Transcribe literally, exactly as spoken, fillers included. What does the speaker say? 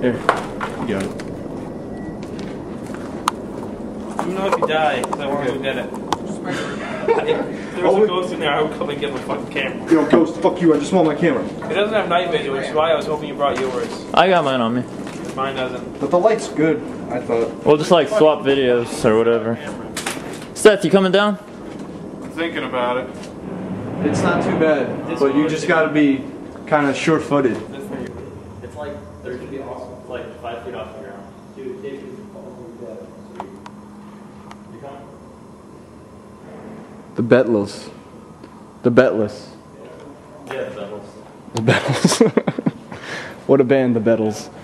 Here. You got it. Let me know if you die, because I want to go get it. If there was Oh, a ghost in there, I would come and get my fucking camera. Yo, ghost, fuck you, I just want my camera. It doesn't have night vision, which is why I was hoping you brought yours. I got mine on me. Mine doesn't. But the light's good, I thought. We'll just like swap videos or whatever. Seth, you coming down? I'm thinking about it. It's not too bad, This but you one just is- gotta be kind of sure-footed. It's like, there's gonna be awesome. It's like five feet off the ground. Dude, David, you coming? The Betless. The Betless. Yeah, the Beatles. The Bettles. What a band, the Bettles.